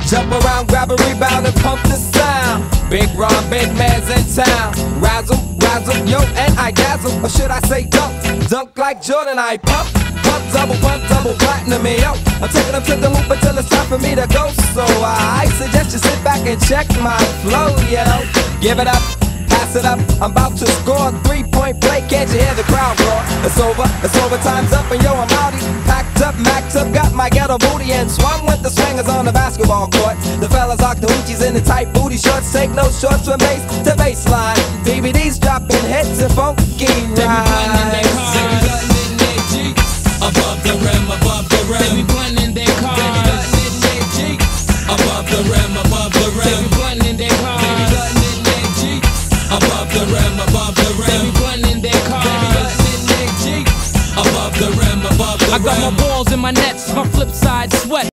Jump around, grab a rebound and pump the sound. Big Ron, big man's in town. Razzle, razzle, yo, and I dazzle. Or should I say dunk? Dunk like Jordan, I pump. Pump, double platinum, me, yo. I'm taking them to the hoop until it's time for me to go. So I suggest you sit back and check my flow, yo. Give it up, pass it up. I'm about to score a 3-point play. Can't you hear the crowd roar? It's over, time's up, and yo, I'm outie. Packed up, maxed up, got my ghetto booty and swung with the swingers on the basketball court. The fellas rock the hoochies in the tight booty shorts. Take no shorts from base to baseline. DVDs dropping hits and funky rides. Above the rim, above the rim. They be blunting their cars. They be blunting their Jeeps. Above the rim, above the rim. They be blunting their cars. They be blunting their Jeeps. Above the rim, above the rim. They be blunting their cars. They be blunting their Jeeps. Above the rim, above the rim. I got my balls in my nets, my flip side sweat.